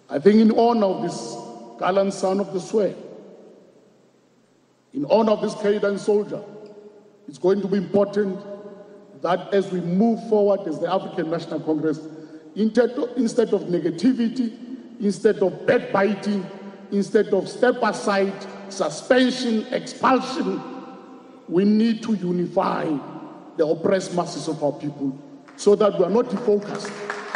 I think in honor of this gallant son of the soil, in honor of this Caden soldier, it's going to be important that as we move forward as the African National Congress, instead of negativity, instead of backbiting, instead of step aside, suspension, expulsion, we need to unify the oppressed masses of our people so that we are not defocused.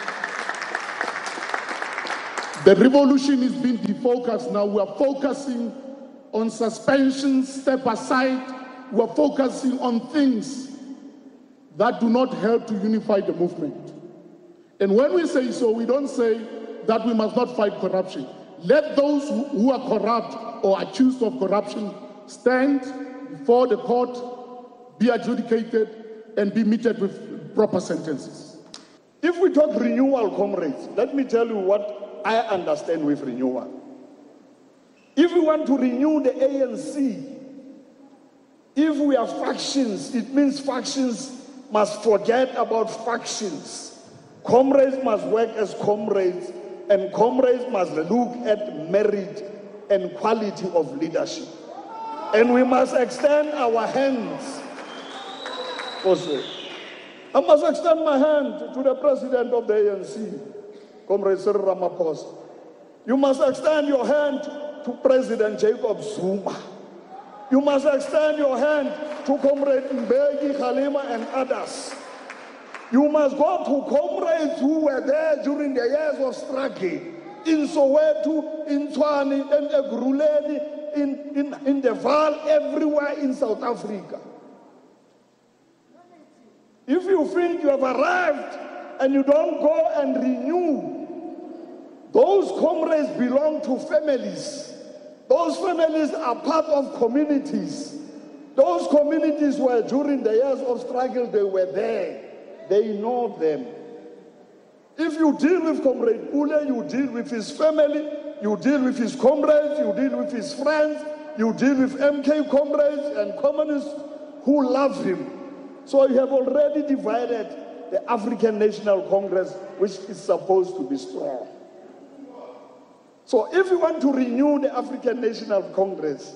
The revolution is being defocused now. We are focusing on suspension, step aside. We are focusing on things that do not help to unify the movement. And when we say so, we don't say that we must not fight corruption. Let those who are corrupt or accused of corruption stand before the court, be adjudicated, and be meted with proper sentences. If we talk renewal, comrades, let me tell you what I understand with renewal. If we want to renew the ANC, if we are factions, it means factions must forget about factions. Comrades must work as comrades, and comrades must look at merit and quality of leadership. And we must extend our hands. Also, I must extend my hand to the president of the ANC, Comrade Cyril Ramaphosa. You must extend your hand to President Jacob Zuma. You must extend your hand to Comrade Mbeki, Khalima, and others. You must go to comrades who were there during the years of struggle in Soweto, in Tshwane, in Ekurhuleni, in the Vaal, everywhere in South Africa. If you think you have arrived and you don't go and renew, those comrades belong to families. Those families are part of communities. Those communities were during the years of struggle, they were there. They know them. If you deal with Comrade Pule, you deal with his family, you deal with his comrades, you deal with his friends, you deal with MK comrades and communists who love him. So you have already divided the African National Congress, which is supposed to be strong. So if you want to renew the African National Congress,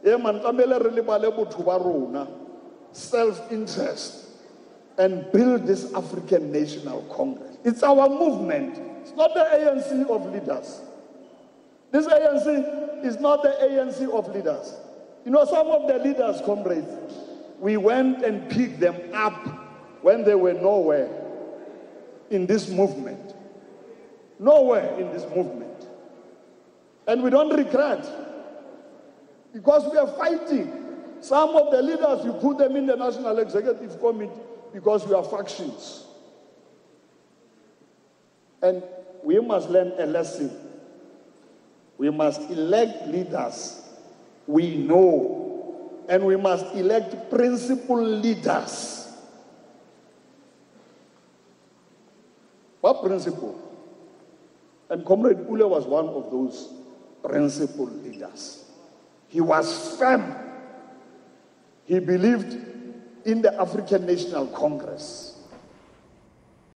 self-interest, and build this African National Congress. It's our movement. It's not the ANC of leaders. This ANC is not the ANC of leaders. You know, some of the leaders, comrades, we went and picked them up when they were nowhere in this movement. Nowhere in this movement. And we don't regret, because we are fighting. Some of the leaders, you put them in the National Executive Committee because we are factions. And we must learn a lesson. We must elect leaders we know, and we must elect principal leaders. What principle? And Comrade Pule was one of those principal leaders. He was firm. He believed in the African National Congress.